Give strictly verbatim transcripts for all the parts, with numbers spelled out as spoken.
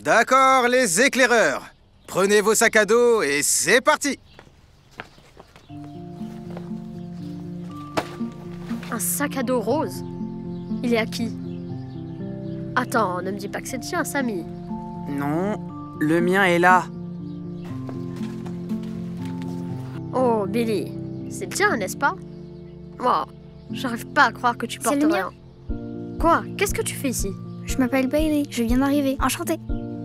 D'accord, les éclaireurs. Prenez vos sacs à dos et c'est parti. Un sac à dos rose? Il est à qui? Attends, ne me dis pas que c'est le tien, Sammy. Non, le mien est là. Oh, Billy, c'est le tien, n'est-ce pas? Oh, j'arrive pas à croire que tu portes le rien. Quoi? Qu'est-ce que tu fais ici? Je m'appelle Bailey, je viens d'arriver. Enchantée.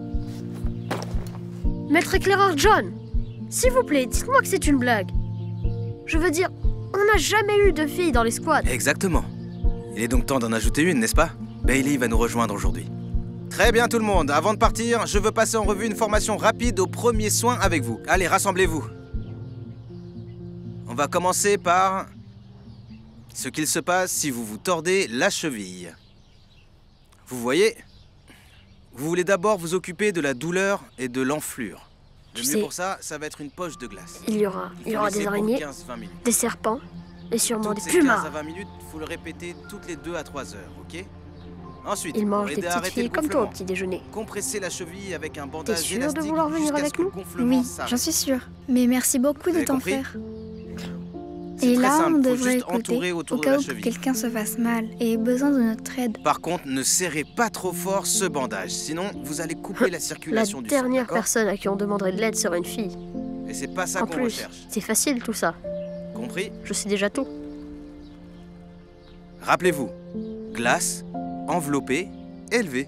Maître éclaireur John, s'il vous plaît, dites-moi que c'est une blague. Je veux dire, on n'a jamais eu de filles dans les squads. Exactement. Il est donc temps d'en ajouter une, n'est-ce pas? Bailey va nous rejoindre aujourd'hui. Très bien tout le monde, avant de partir, je veux passer en revue une formation rapide aux premiers soins avec vous. Allez, rassemblez-vous. On va commencer par ce qu'il se passe si vous vous tordez la cheville. Vous voyez? Vous voulez d'abord vous occuper de la douleur et de l'enflure. Le Tu mieux sais, pour ça, ça va être une poche de glace. Il y aura, il y aura des araignées, quinze à vingt minutes. des serpents et sûrement Toutes des ces quinze pumas. à vingt minutes, faut le répéter toutes les deux à trois heures, ok? Ensuite, Ils pour mangent des aider à petites arrêter filles le comme toi au gonflement, petit déjeuner. compressez la cheville avec un bandage T'es sûr de élastique vouloir venir jusqu'à avec ce que le nous? gonflement Oui, s'arrête. j'en suis sûre. Mais merci beaucoup Vous de avez t'en compris? faire. C'est Et très là, simple, on faut devrait juste entourer écouter autour au de cas la où cheville. quelqu'un se fasse mal et ait besoin de notre aide. Par contre, ne serrez pas trop fort ce bandage, sinon vous allez couper la La circulation du sang, dernière d'accord? personne à qui on demanderait de l'aide serait une fille. Et c'est pas ça En qu'on plus, recherche. c'est facile tout ça. Compris? Je sais déjà tout. Rappelez-vous, glace, enveloppé, élevé.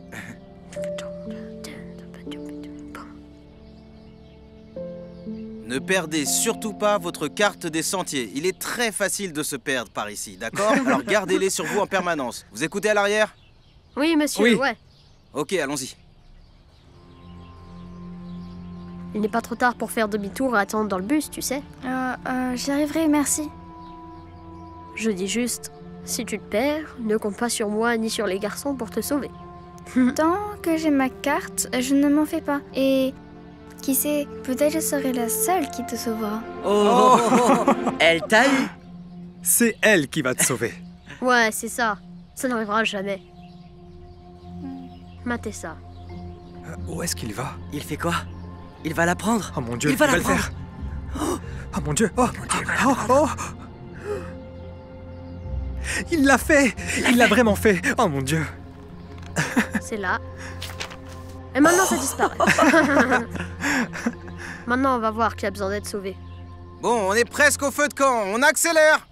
Ne perdez surtout pas votre carte des sentiers. Il est très facile de se perdre par ici, d'accord? Alors gardez-les sur vous en permanence. Vous écoutez à l'arrière? Oui, monsieur, Oui. ouais. Ok, allons-y. Il n'est pas trop tard pour faire demi-tour et attendre dans le bus, tu sais. Euh, euh, j'y arriverai, merci. Je dis juste, si tu te perds, ne compte pas sur moi ni sur les garçons pour te sauver. Tant que j'ai ma carte, je ne m'en fais pas. Et qui sait, peut-être je serai la seule qui te sauvera. Oh, elle t'a eu. C'est elle qui va te sauver. Ouais, c'est ça. Ça n'arrivera jamais. Matez ça. Euh, Où est-ce qu'il va? Il fait quoi? Il va la prendre. Oh mon Dieu, Il va la le prendre. faire. Oh mon Dieu, oh, oh, oh. Il l'a fait. Il l'a vraiment fait. Oh mon Dieu. C'est là. Et maintenant, ça disparaît. Maintenant, on va voir qui a besoin d'être sauvé. Bon, on est presque au feu de camp, on accélère!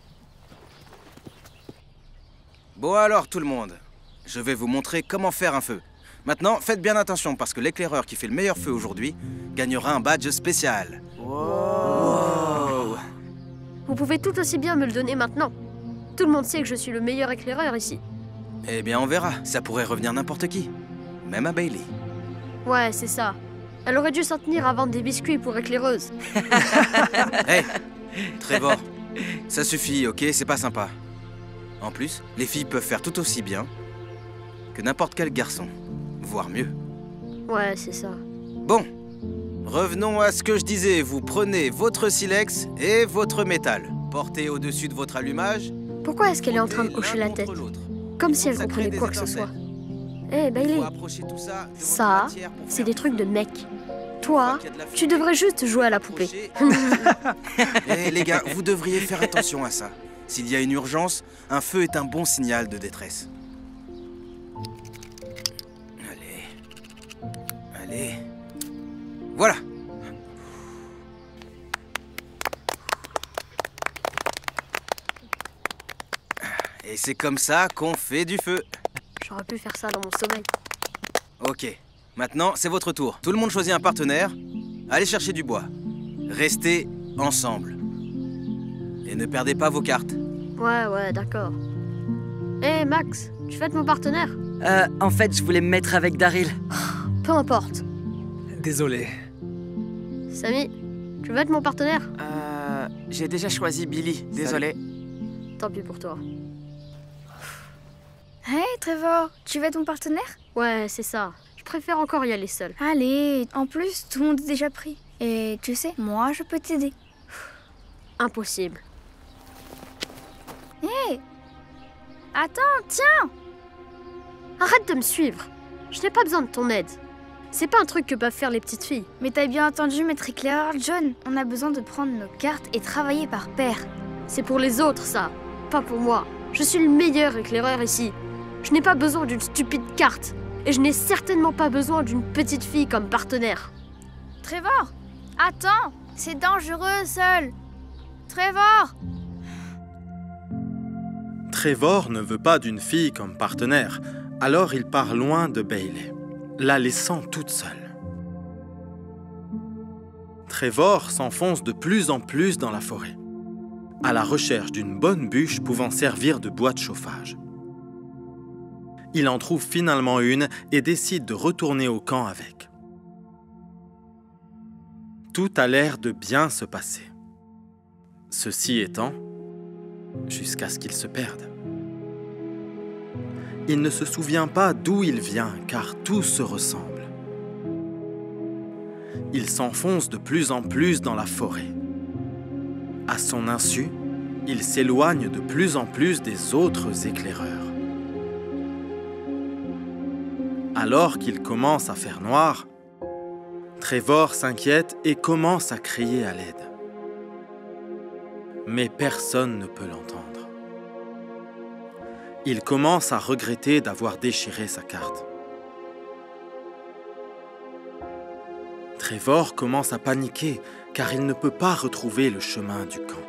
Bon alors tout le monde, je vais vous montrer comment faire un feu. Maintenant, faites bien attention parce que l'éclaireur qui fait le meilleur feu aujourd'hui gagnera un badge spécial. Wow. Vous pouvez tout aussi bien me le donner maintenant. Tout le monde sait que je suis le meilleur éclaireur ici. Eh bien on verra, ça pourrait revenir n'importe qui. Même à Bailey. Ouais, c'est ça. Elle aurait dû s'en tenir à vendre des biscuits pour éclaireuse. Hé, Trevor, ça suffit, ok? C'est pas sympa. En plus, les filles peuvent faire tout aussi bien que n'importe quel garçon, voire mieux. Ouais, c'est ça. Bon, revenons à ce que je disais. Vous prenez votre silex et votre métal. Portez au-dessus de votre allumage. Pourquoi est-ce qu'elle est en train de portez hocher l'un la tête? contre l'autre. Comme si elle Ça crée comprenait des quoi que ce soit. étincelles. Eh, Bailey, Faut approcher tout ça de votre ça, matière pour c'est faire des du trucs feu. de mec. Une Toi, fois qu'il y a de la tu fumée, devrais juste jouer à la poupée. approchez. Eh les gars, vous devriez faire attention à ça. S'il y a une urgence, un feu est un bon signal de détresse. Allez. Allez. Voilà. Et c'est comme ça qu'on fait du feu. J'aurais pu faire ça dans mon sommeil. Ok. Maintenant, c'est votre tour. Tout le monde choisit un partenaire. Allez chercher du bois. Restez ensemble. Et ne perdez pas vos cartes. Ouais, ouais, d'accord. Eh, Max, tu veux être mon partenaire? Euh, en fait, je voulais me mettre avec Daryl. Peu importe. Désolé. Samy, tu veux être mon partenaire? Euh, j'ai déjà choisi Billy, désolé. Tant pis pour toi. Hey Trevor, tu veux être mon partenaire? Ouais, c'est ça. Je préfère encore y aller seule. Allez, en plus, tout le monde est déjà pris. Et tu sais, moi, je peux t'aider. Impossible. Hé! Attends, tiens! Arrête de me suivre. Je n'ai pas besoin de ton aide. C'est pas un truc que peuvent faire les petites filles. Mais t'as bien entendu, maître éclaireur John. On a besoin de prendre nos cartes et travailler par paire. C'est pour les autres, ça. Pas pour moi. Je suis le meilleur éclaireur ici. Je n'ai pas besoin d'une stupide carte. Et je n'ai certainement pas besoin d'une petite fille comme partenaire. Trevor, attends, c'est dangereux seul. Trevor. Trevor ne veut pas d'une fille comme partenaire, alors il part loin de Bailey, la laissant toute seule. Trevor s'enfonce de plus en plus dans la forêt, à la recherche d'une bonne bûche pouvant servir de bois de chauffage. Il en trouve finalement une et décide de retourner au camp avec. Tout a l'air de bien se passer. Ceci étant, jusqu'à ce qu'il se perde. Il ne se souvient pas d'où il vient, car tout se ressemble. Il s'enfonce de plus en plus dans la forêt. À son insu, il s'éloigne de plus en plus des autres éclaireurs. Alors qu'il commence à faire noir, Trevor s'inquiète et commence à crier à l'aide. Mais personne ne peut l'entendre. Il commence à regretter d'avoir déchiré sa carte. Trevor commence à paniquer car il ne peut pas retrouver le chemin du camp.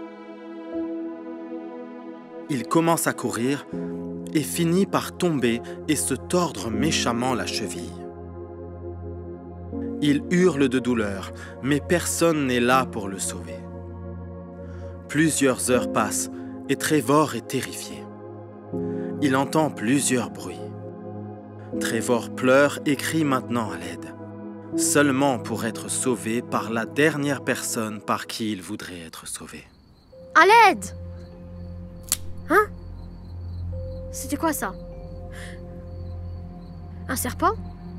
Il commence à courir et finit par tomber et se tordre méchamment la cheville. Il hurle de douleur, mais personne n'est là pour le sauver. Plusieurs heures passent et Trevor est terrifié. Il entend plusieurs bruits. Trevor pleure et crie maintenant à l'aide, seulement pour être sauvé par la dernière personne par qui il voudrait être sauvé. À l'aide! Hein? C'était quoi ça? Un serpent?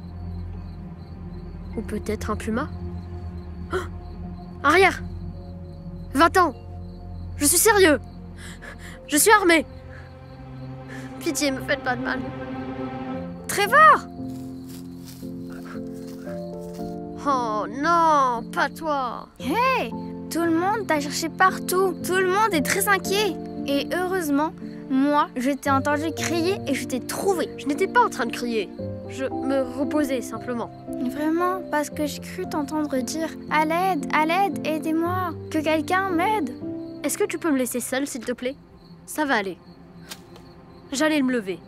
Ou peut-être un puma? Oh! Arrière! Va-t'en! Je suis sérieux! Je suis armé! Pitié, me faites pas de mal. Trevor! Oh non, pas toi! Hey! Tout le monde t'a cherché partout. Tout le monde est très inquiet. Et heureusement, moi, je t'ai entendu crier et je t'ai trouvé. Je n'étais pas en train de crier. Je me reposais simplement. Vraiment, parce que j'ai cru t'entendre dire « À l'aide, à l'aide, aidez-moi, que quelqu'un m'aide !» Est-ce que tu peux me laisser seule, s'il te plaît? Ça va aller. J'allais me lever.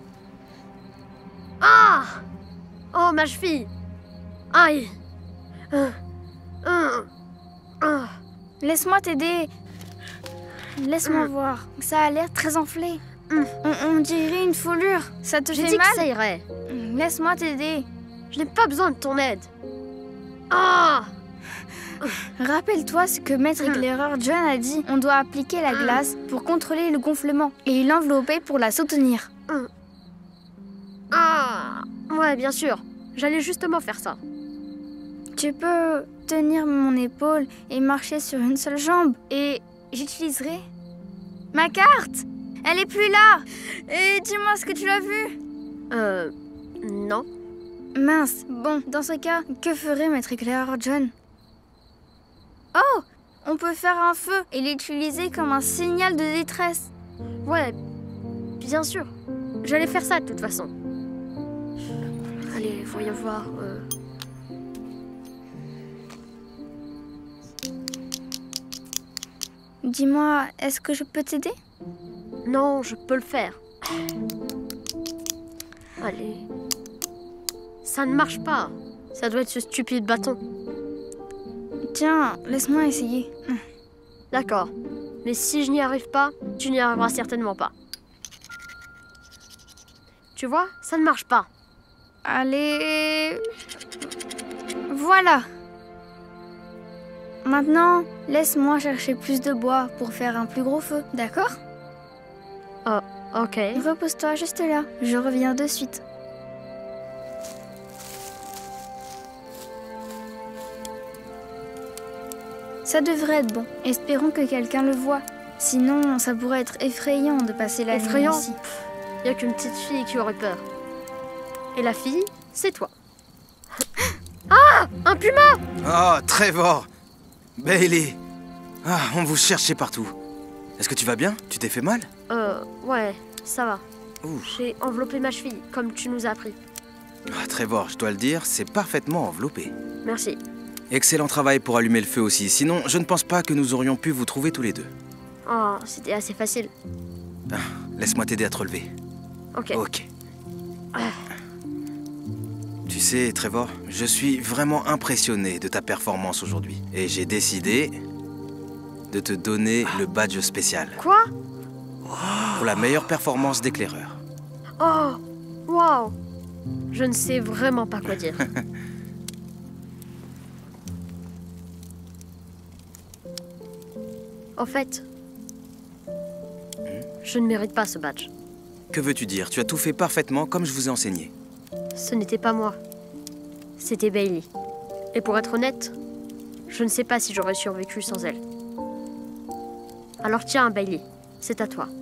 Ah! Oh, ma cheville! Aïe! Euh, euh, euh. Laisse-moi t'aider. Laisse-moi Mm. voir. Ça a l'air très enflé. Mm. On, on dirait une foulure. Ça te J'ai fait dit mal? que ça irait. Laisse-moi t'aider. Je n'ai pas besoin de ton aide. Ah! Rappelle-toi ce que Maître Mm. éclaireur John a dit. On doit appliquer la glace pour contrôler le gonflement et l'envelopper pour la soutenir. Ah! Ouais, bien sûr. J'allais justement faire ça. Tu peux tenir mon épaule et marcher sur une seule jambe. Et j'utiliserai ma carte. Elle est plus là. Et dis-moi ce que tu l'as vu. Euh... Non. Mince. Bon, dans ce cas, que ferait Maître éclaireur John? Oh! On peut faire un feu et l'utiliser comme un signal de détresse. Ouais, bien sûr. J'allais faire ça de toute façon. Allez, voyons voir. euh. Dis-moi, est-ce que je peux t'aider? Non, je peux le faire. Allez. Ça ne marche pas. Ça doit être ce stupide bâton. Tiens, laisse-moi essayer. D'accord. Mais si je n'y arrive pas, tu n'y arriveras certainement pas. Tu vois, ça ne marche pas. Allez... Voilà. Maintenant, laisse-moi chercher plus de bois pour faire un plus gros feu, d'accord? Oh, ok. Repose-toi juste là, je reviens de suite. Ça devrait être bon. Espérons que quelqu'un le voit. Sinon, ça pourrait être effrayant de passer la nuit Effrayant? ici. Il n'y a qu'une petite fille qui aurait peur. Et la fille, c'est toi. un puma! Oh, Trevor! Bailey! Ah, on vous cherchait partout. Est-ce que tu vas bien? Tu t'es fait mal? Euh, ouais, ça va. Ouh. J'ai enveloppé ma cheville, comme tu nous as appris. Ah, Trevor, je dois le dire, c'est parfaitement enveloppé. Merci. Excellent travail pour allumer le feu aussi. Sinon, je ne pense pas que nous aurions pu vous trouver tous les deux. Oh, c'était assez facile. Ah, laisse-moi t'aider à te relever. Ok. Ok. Ah. Tu sais, Trevor, je suis vraiment impressionné de ta performance aujourd'hui. Et j'ai décidé de te donner le badge spécial Quoi? pour la meilleure performance d'éclaireur. Oh, waouh! Je ne sais vraiment pas quoi dire. En fait, je ne mérite pas ce badge. Que veux-tu dire? Tu as tout fait parfaitement comme je vous ai enseigné. Ce n'était pas moi. C'était Bailey. Et pour être honnête, je ne sais pas si j'aurais survécu sans elle. Alors tiens, Bailey, c'est à toi.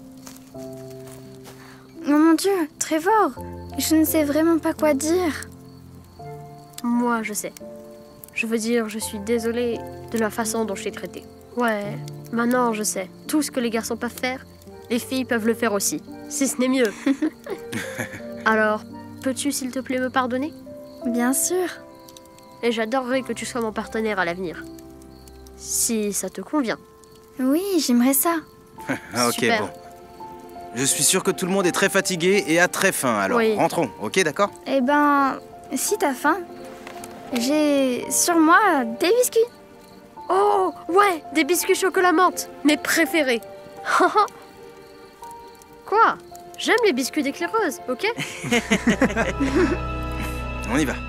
Oh mon Dieu, Trevor, je ne sais vraiment pas quoi dire. Moi, je sais. Je veux dire, je suis désolée de la façon dont je t'ai traité. Ouais, maintenant je sais. Tout ce que les garçons peuvent faire, les filles peuvent le faire aussi. Si ce n'est mieux. Alors, peux-tu s'il te plaît me pardonner? Bien sûr. Et j'adorerais que tu sois mon partenaire à l'avenir. Si ça te convient. Oui, j'aimerais ça. Ah, ok, Super. bon. Je suis sûr que tout le monde est très fatigué et a très faim, alors Oui. rentrons, ok, d'accord? Eh ben, si t'as faim, j'ai sur moi des biscuits. Oh, ouais, des biscuits chocolat menthe, mes préférés. Quoi? J'aime les biscuits d'éclaireuse, ok? On y va.